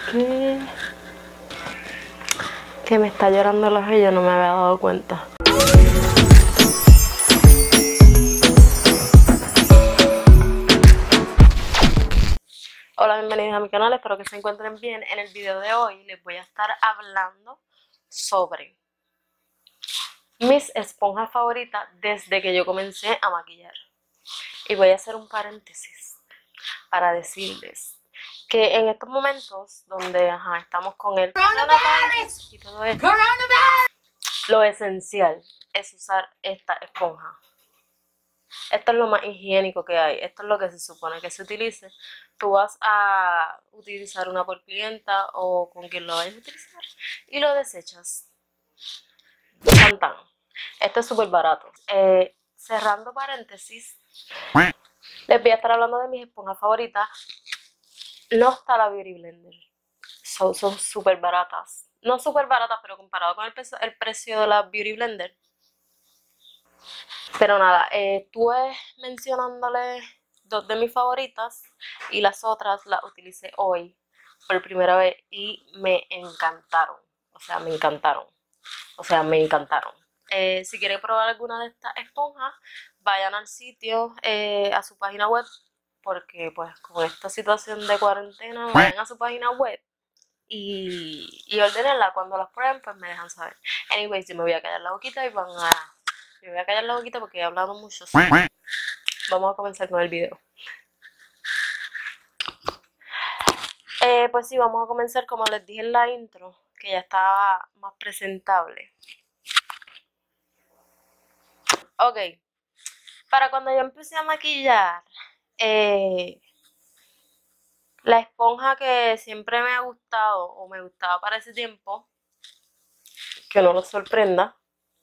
¿Qué? Que me está llorando el ojo y yo no me había dado cuenta. Hola, bienvenidos a mi canal, espero que se encuentren bien. En el video de hoy les voy a estar hablando sobre mis esponjas favoritas desde que yo comencé a maquillar. Y voy a hacer un paréntesis para decirles que en estos momentos donde estamos con el coronavirus y todo esto, lo esencial es usar esta esponja. Esto es lo más higiénico que hay. Esto es lo que se supone que se utilice. Tú vas a utilizar una por clienta o con quien lo vayas a utilizar y lo desechas. Tan tan. Esto es súper barato. Cerrando paréntesis, les voy a estar hablando de mis esponjas favoritas. No está la Beauty Blender. Son súper baratas. No súper baratas, pero comparado con el precio de la Beauty Blender. Pero nada, estuve mencionándole dos de mis favoritas y las otras las utilicé hoy por primera vez y me encantaron. O sea, me encantaron. Si quieren probar alguna de estas esponjas, vayan al sitio, a su página web, porque pues con esta situación de cuarentena, vayan a su página web y ordenenla. Cuando las prueben, pues me dejan saber. Anyways, yo me voy a callar la boquita y me voy a callar la boquita porque he hablado mucho. ¿Sí? Vamos a comenzar con el video. Pues sí, vamos a comenzar como les dije en la intro, que ya estaba más presentable. Ok, para cuando yo empecé a maquillar, la esponja que siempre me ha gustado o me gustaba para ese tiempo, que no los sorprenda,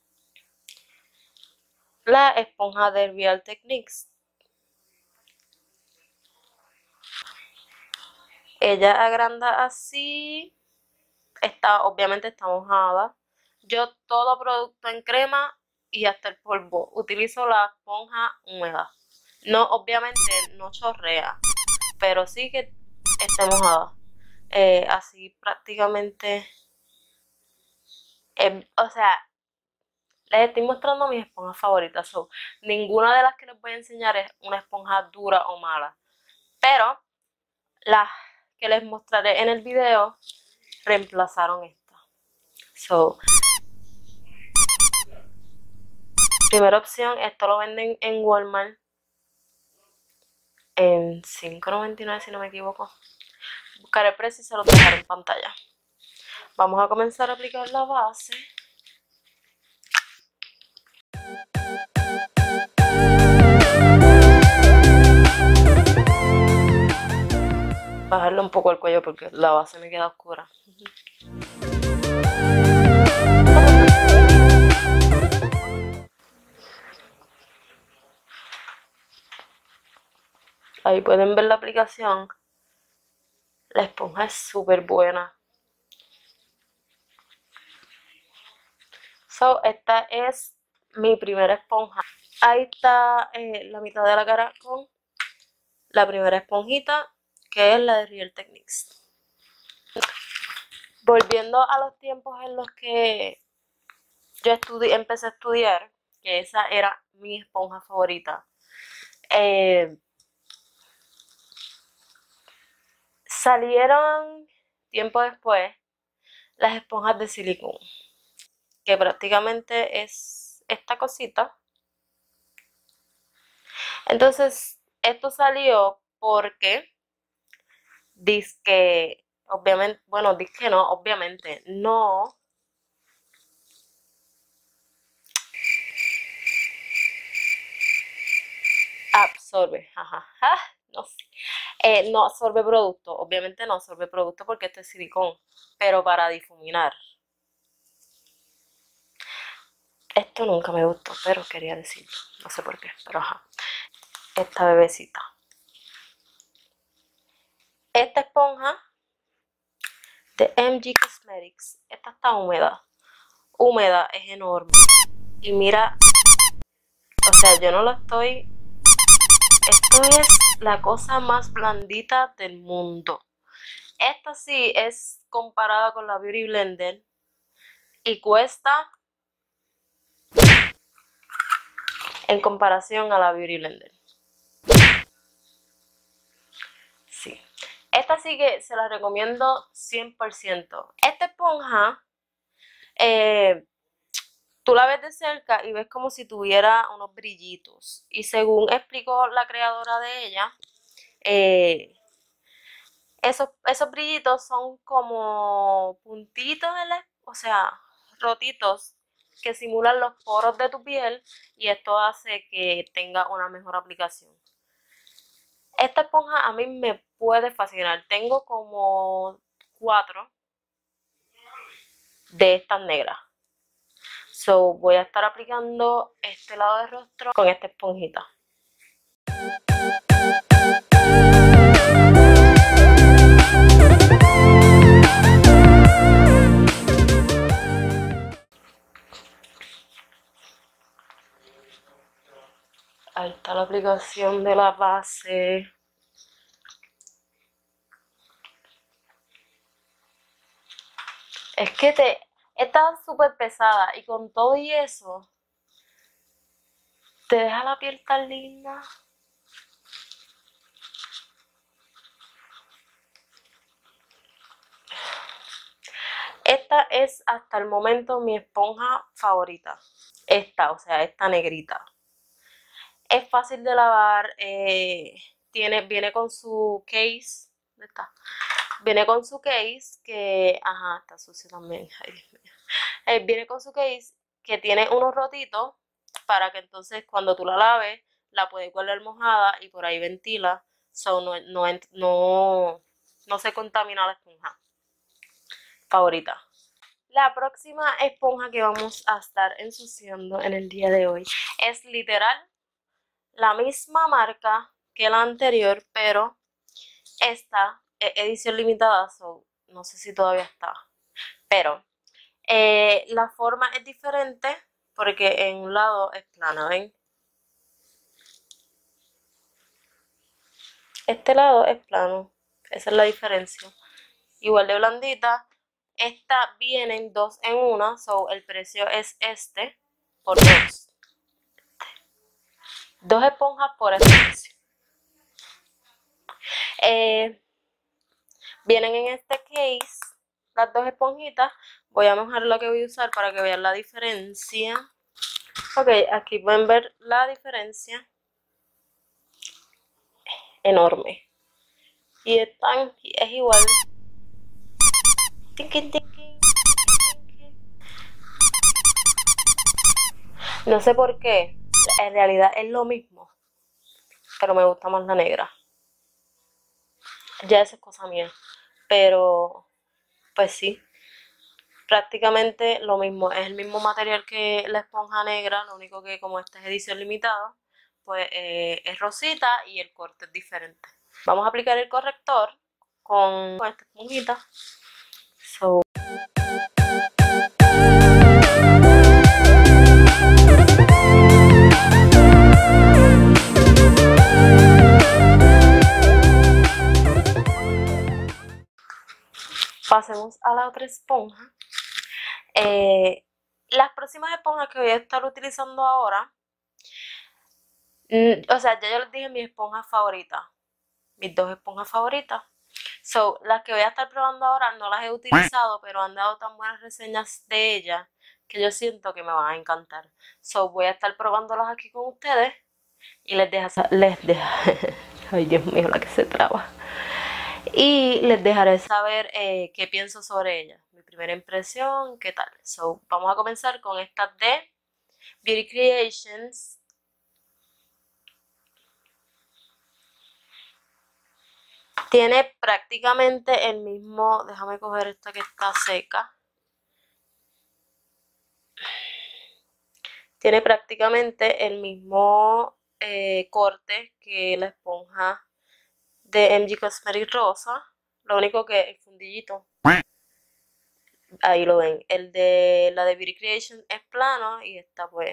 la esponja de Real Techniques. Ella agranda así, obviamente está mojada. Yo todo producto en crema y hasta el polvo utilizo la esponja húmeda. No, obviamente no chorrea, pero sí que esté mojada. Así prácticamente, o sea, les estoy mostrando mis esponjas favoritas. Ninguna de las que les voy a enseñar es una esponja dura o mala, pero las que les mostraré en el video reemplazaron esta. Primera opción, esto lo venden en Walmart en $5.99 si no me equivoco. Buscaré el precio y se lo dejaré en pantalla. Vamos a comenzar a aplicar la base. Bajarle un poco el cuello porque la base me queda oscura. Ahí pueden ver la aplicación. La esponja es súper buena. Esta es mi primera esponja. Ahí está la mitad de la cara con la primera esponjita, que es la de Real Techniques. Volviendo a los tiempos en los que yo empecé a estudiar, que esa era mi esponja favorita. Salieron tiempo después las esponjas de silicón, que prácticamente es esta cosita. Entonces, esto salió porque obviamente no absorbe, no sé, no absorbe producto, obviamente no absorbe producto porque esto es silicón, pero para difuminar. Esto nunca me gustó, pero quería decirlo, no sé por qué, pero esta bebecita. Esta esponja de MG Cosmetics, esta está húmeda, es enorme. Y mira, o sea, yo no lo estoy... Esto es la cosa más blandita del mundo. Esta sí es comparada con la Beauty Blender y cuesta en comparación a la Beauty Blender. Sí. Esta sí que se la recomiendo 100%. Esta esponja, tú la ves de cerca y ves como si tuviera unos brillitos. Y según explicó la creadora de ella, esos brillitos son como puntitos, o sea, rotitos que simulan los poros de tu piel y esto hace que tenga una mejor aplicación. Esta esponja a mí me puede fascinar. Tengo como 4 de estas negras. So voy a estar aplicando este lado del rostro con esta esponjita. Ahí está la aplicación de la base. Es que está súper pesada y con todo y eso te deja la piel tan linda. Esta es hasta el momento mi esponja favorita. Esta, o sea, esta negrita. Es fácil de lavar, viene con su case. ¿Dónde está? Viene con su case que, ajá, está sucio también. Ay, Dios mío. Viene con su case que tiene unos rotitos para que entonces cuando tú la laves la puedes guardar mojada y por ahí ventila, so no se contamina la esponja. Favorita. La próxima esponja que vamos a estar ensuciando en el día de hoy es literal la misma marca que la anterior, pero esta es edición limitada, so no sé si todavía está, pero la forma es diferente porque en un lado es plana, ¿ven? Este lado es plano, esa es la diferencia. Igual de blandita. Esta viene en 2 en 1, so el precio es este por 2. 2 esponjas por este precio. Vienen en este case las 2 esponjitas. Voy a mojar la que voy a usar para que vean la diferencia. Ok, aquí pueden ver la diferencia. Enorme. Y es igual. No sé por qué. En realidad es lo mismo. Pero me gusta más la negra. Ya esa es cosa mía. Pero, pues sí. Prácticamente lo mismo. Es el mismo material que la esponja negra. Lo único que como esta es edición limitada, pues es rosita y el corte es diferente. Vamos a aplicar el corrector con esta esponjita. So, pasemos a la otra esponja. Las próximas esponjas que voy a estar utilizando ahora, o sea, ya yo les dije mis esponjas favoritas, mis 2 esponjas favoritas. So, las que voy a estar probando ahora no las he utilizado, pero han dado tan buenas reseñas de ellas que yo siento que me van a encantar. So, voy a estar probándolas aquí con ustedes y les ay Dios mío, la que se traba. Y les dejaré saber qué pienso sobre ellas, mi primera impresión, qué tal. So, vamos a comenzar con estas de Beauty Creations. Tiene prácticamente el mismo, déjame coger esta que está seca. Tiene prácticamente el mismo corte que la esponja de MG Cosmetics rosa. Lo único que el fundillito, ahí lo ven. El de la de Beauty Creation es plano y esta pues.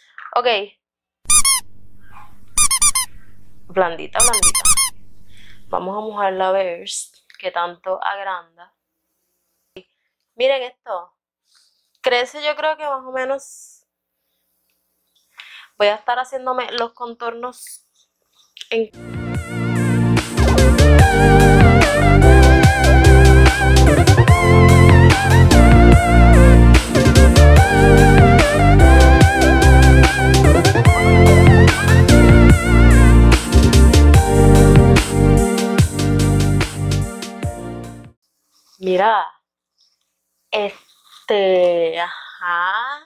Ok. Blandita, blandita. Vamos a mojarla a ver qué tanto agranda. Miren esto. Crece, yo creo que más o menos. Voy a estar haciéndome los contornos en... Mira, ajá,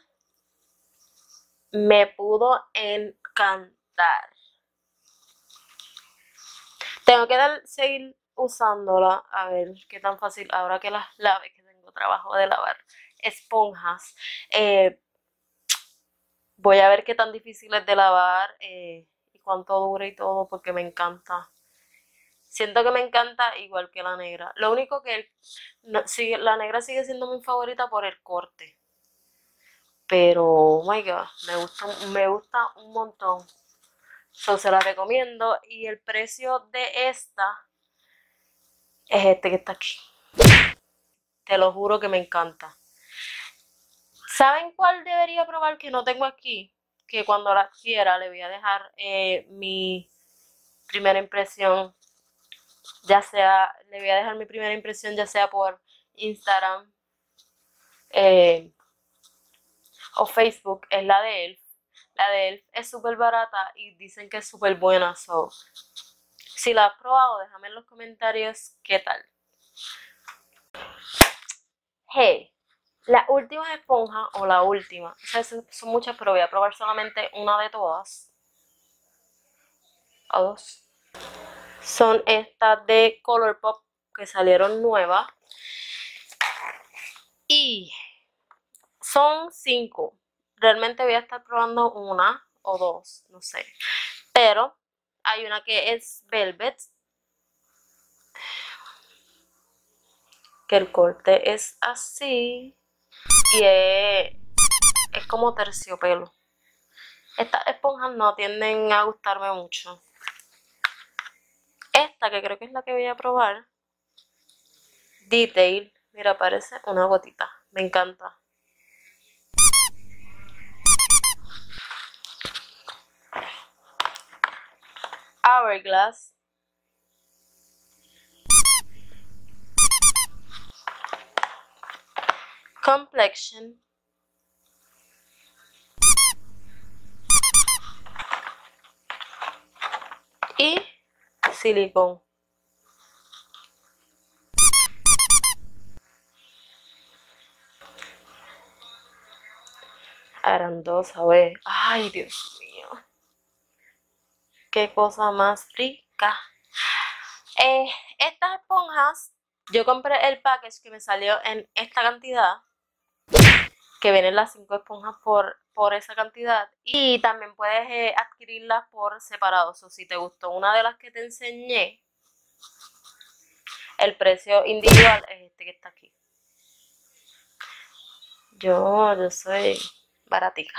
me pudo encantar. Tengo que seguir usándola, a ver qué tan fácil, ahora que las lave, que tengo trabajo de lavar esponjas. Voy a ver qué tan difícil es de lavar y cuánto dura y todo, porque me encanta. Siento que me encanta igual que la negra. Lo único que la negra sigue siendo mi favorita por el corte. Pero, oh my god, me gusta un montón. So, se la recomiendo. Y el precio de esta es este que está aquí. Te lo juro que me encanta. ¿Saben cuál debería probar que no tengo aquí? Que cuando la quiera le voy a dejar mi primera impresión. Ya sea, le voy a dejar mi primera impresión ya sea por Instagram o Facebook. Es la de Elf. La de Elf es súper barata y dicen que es súper buena. So, si la has probado, déjame en los comentarios qué tal. Hey, la última esponja, o la última, o sea, son muchas, pero voy a probar solamente una de todas. O dos. Son estas de Colourpop que salieron nuevas. Y son 5. Realmente voy a estar probando una o dos, no sé. Pero hay una que es Velvet, que el corte es así y es como terciopelo. Estas esponjas no tienden a gustarme mucho. Esta, que creo que es la que voy a probar, Detail, mira, parece una gotita. Me encanta. Hourglass. Complexion. Y silicón. Eran dos, a ver. Ay, Dios mío. Qué cosa más rica. Estas esponjas, yo compré el package que me salió en esta cantidad, que vienen las 5 esponjas por esa cantidad, y también puedes adquirirlas por separado. O si te gustó una de las que te enseñé, el precio individual es este que está aquí. Yo soy baratica.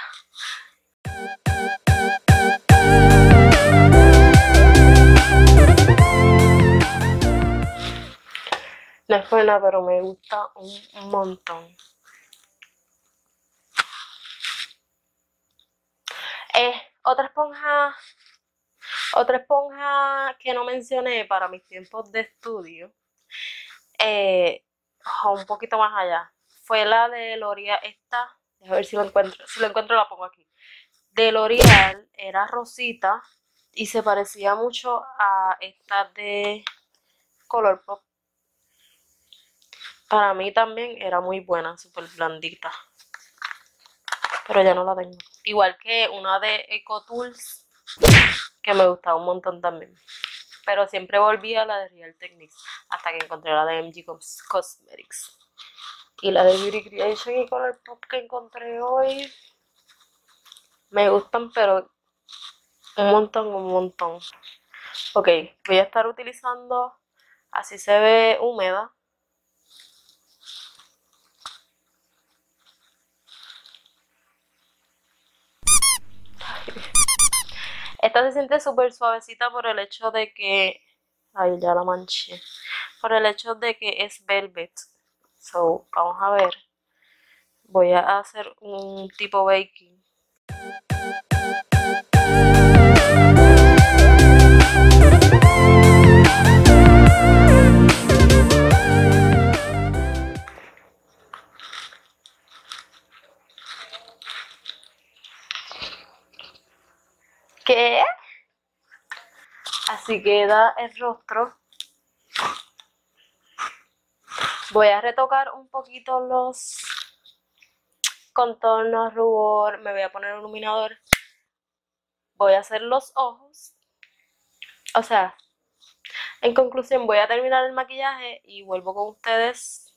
No es por nada, pero me gusta un montón. Otra esponja que no mencioné para mis tiempos de estudio, un poquito más allá, fue la de L'Oreal. Esta, a ver si lo encuentro. Si lo encuentro la pongo aquí. De L'Oreal, era rosita y se parecía mucho a esta de Colourpop. Para mí también era muy buena, súper blandita. Pero ya no la tengo. Igual que una de EcoTools, que me gustaba un montón también. Pero siempre volví a la de Real Techniques hasta que encontré la de MG Cosmetics. Y la de Beauty Creation y Colourpop que encontré hoy me gustan, pero un montón. Ok, voy a estar utilizando, así se ve húmeda. Esta se siente súper suavecita por el hecho de que, Ahí ya la manché. Por el hecho de que es velvet. So, vamos a ver. Voy a hacer un tipo baking. ¿Qué? Así queda el rostro. Voy a retocar un poquito los contornos, rubor. Me voy a poner un iluminador. Voy a hacer los ojos. O sea, en conclusión, voy a terminar el maquillaje y vuelvo con ustedes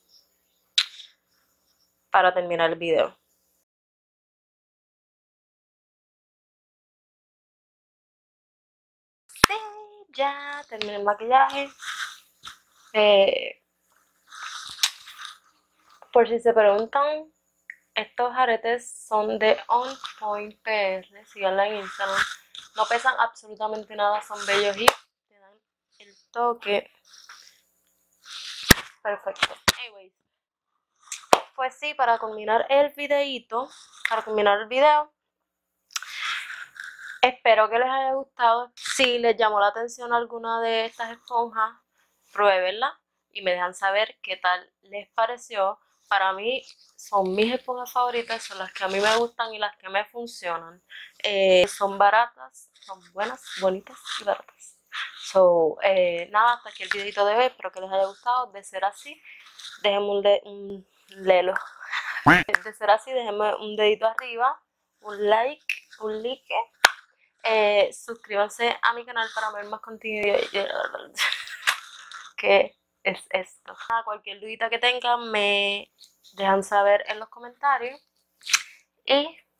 para terminar el video. Sí, ya terminé el maquillaje. Por si se preguntan, estos aretes son de On Point PR. Síganla en Instagram. No pesan absolutamente nada, son bellos y te dan el toque perfecto. Anyways, pues sí, para culminar el videito, para culminar el video, espero que les haya gustado. Si les llamó la atención alguna de estas esponjas, pruébenla y me dejan saber qué tal les pareció. Para mí son mis esponjas favoritas, son las que a mí me gustan y las que me funcionan. Son baratas, son buenas, bonitas y baratas. So, nada, hasta aquí el videito de hoy. Espero que les haya gustado. De ser así, déjenme un lelo. De ser así, déjenme un dedito arriba, un like, un like. Suscríbanse a mi canal para ver más contenido. ¿Qué es esto? Cualquier dudita que tengan me dejan saber en los comentarios. Y